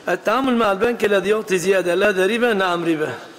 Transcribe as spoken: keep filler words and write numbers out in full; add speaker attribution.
Speaker 1: التعامل مع البنك الذي يعطي زيادة لا ضريبة، نعم ربا.